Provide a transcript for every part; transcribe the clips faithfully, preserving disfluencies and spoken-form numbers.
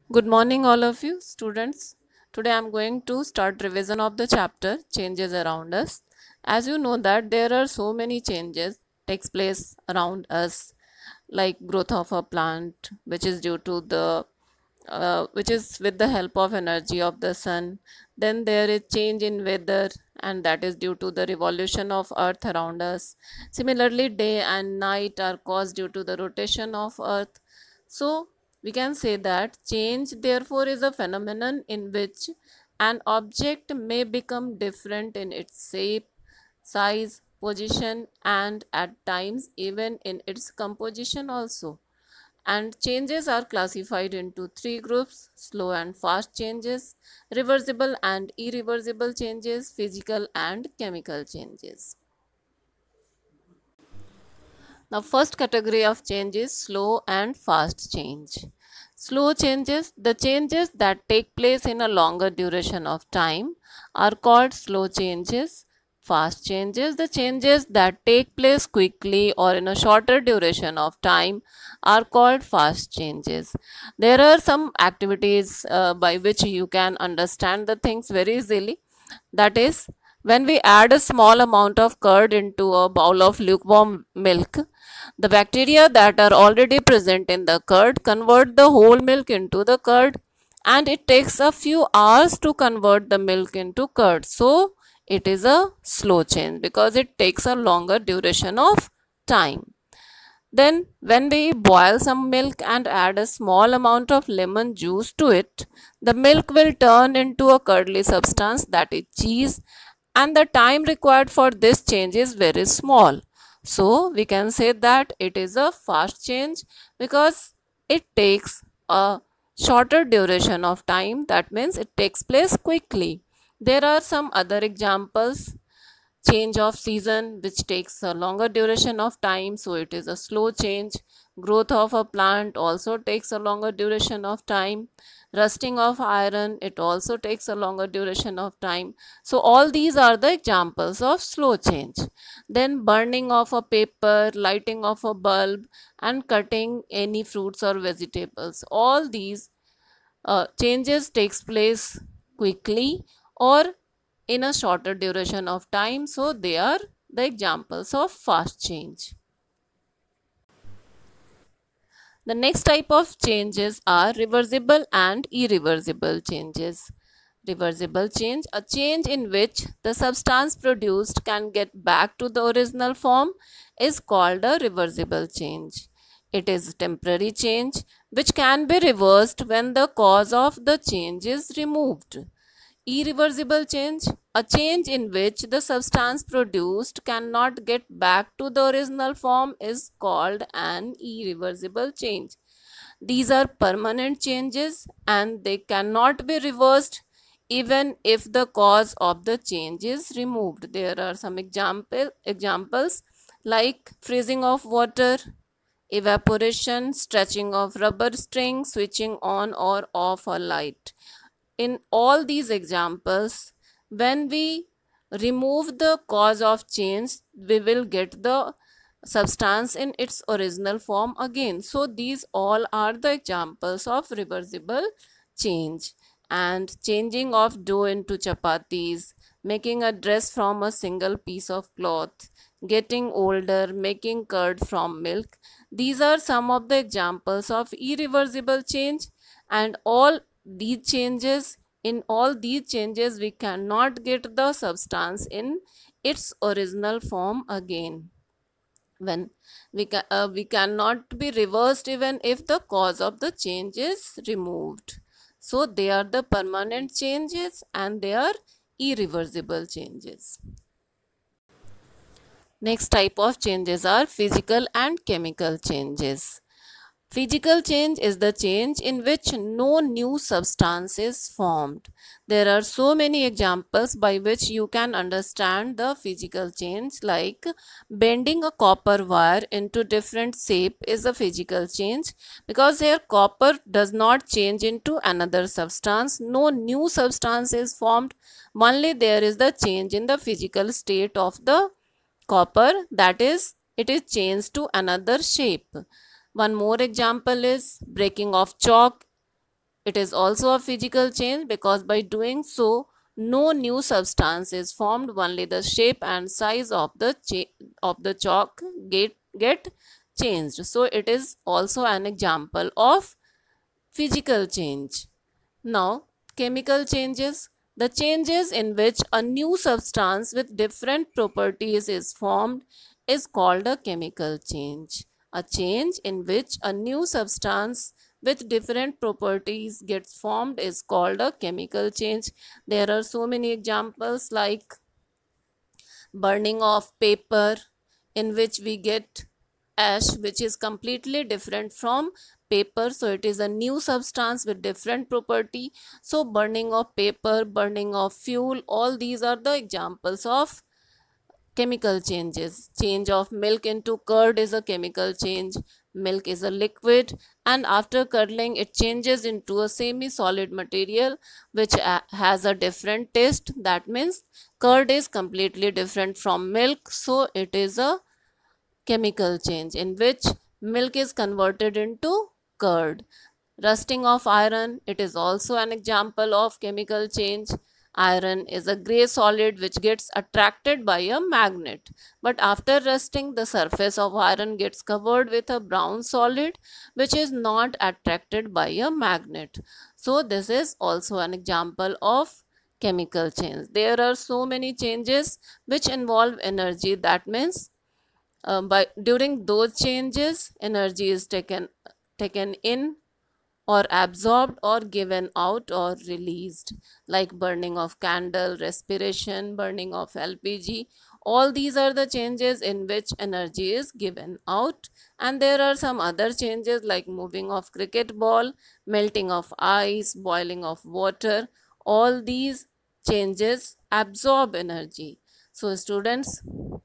Good morning, all of you students. Today I am going to start revision of the chapter Changes Around Us. As you know that there are so many changes takes place around us, like growth of a plant, which is due to the uh, which is with the help of energy of the sun. Then there is change in weather, and that is due to the revolution of earth around us. Similarly, day and night are caused due to the rotation of earth. So we can say that change therefore is a phenomenon in which an object may become different in its shape, size, position, and at times even in its composition also. And changes are classified into three groups: slow and fast changes, reversible and irreversible changes, physical and chemical changes. Now, first category of change is slow and fast change. Slow changes, the changes that take place in a longer duration of time, are called slow changes. Fast changes, the changes that take place quickly or in a shorter duration of time, are called fast changes. There are some activities uh, by which you can understand the things very easily. That is, when we add a small amount of curd into a bowl of lukewarm milk, the bacteria that are already present in the curd convert the whole milk into the curd, and it takes a few hours to convert the milk into curd. So, it is a slow change because it takes a longer duration of time. Then, when we boil some milk and add a small amount of lemon juice to it, the milk will turn into a curdly substance, that is cheese, and the time required for this change is very small. So, we can say that it is a fast change because it takes a shorter duration of time. That means it takes place quickly. There are some other examples: change of season, which takes a longer duration of time, so it is a slow change. Growth of a plant also takes a longer duration of time. Rusting of iron, it also takes a longer duration of time. So all these are the examples of slow change. Then burning of a paper, lighting of a bulb, and cutting any fruits or vegetables, all these uh, changes takes place quickly or in a shorter duration of time, so they are the examples of fast change. The next type of changes are reversible and irreversible changes. Reversible change, a change in which the substance produced can get back to the original form, is called a reversible change. It is a temporary change which can be reversed when the cause of the change is removed. Irreversible change, a change in which the substance produced cannot get back to the original form, is called an irreversible change. These are permanent changes and they cannot be reversed even if the cause of the change is removed. There are some example, examples like freezing of water, evaporation, stretching of rubber string, switching on or off a light. In all these examples, when we remove the cause of change, we will get the substance in its original form again. So these all are the examples of reversible change. And changing of dough into chapatis, making a dress from a single piece of cloth, getting older, making curd from milk, these are some of the examples of irreversible change. And all these changes, in all these changes we cannot get the substance in its original form again. When we can uh, we cannot be reversed even if the cause of the change is removed. So they are the permanent changes and they are irreversible changes. Next type of changes are physical and chemical changes. Physical change is the change in which no new substance is formed. There are so many examples by which you can understand the physical change, like bending a copper wire into different shape is a physical change because here copper does not change into another substance. No new substance is formed. Only there is the change in the physical state of the copper, that is, it is changed to another shape. One more example is breaking of chalk It is also a physical change because by doing so, no new substance is formed, only the shape and size of the cha- of the chalk get, get changed. So it is also an example of physical change. Now, chemical changes. The changes in which a new substance with different properties is formed is called a chemical change. A change in which a new substance with different properties gets formed is called a chemical change. There are so many examples like burning of paper, in which we get ash, which is completely different from paper, so it is a new substance with different property. So burning of paper, burning of fuel, all these are the examples of chemical changes. Change of milk into curd is a chemical change. Milk is a liquid, and after curdling it changes into a semi solid material which has a different taste. That means curd is completely different from milk, so it is a chemical change in which milk is converted into curd. Rusting of iron, it is also an example of chemical change. Iron is a gray solid which gets attracted by a magnet. But after rusting, the surface of iron gets covered with a brown solid which is not attracted by a magnet. So this is also an example of chemical change. There are so many changes which involve energy. That means uh, by during those changes, energy is taken taken in or absorbed or given out or released, like burning of candle, respiration, burning of L P G. All these are the changes in which energy is given out. And there are some other changes like moving of cricket ball, melting of ice, boiling of water. All these changes absorb energy. So students,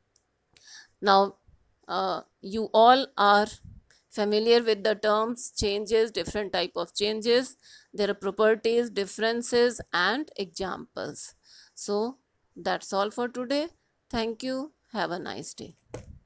now uh, you all are familiar with the terms changes, different type of changes, their properties, differences and examples. So that's all for today. Thank you. Have a nice day.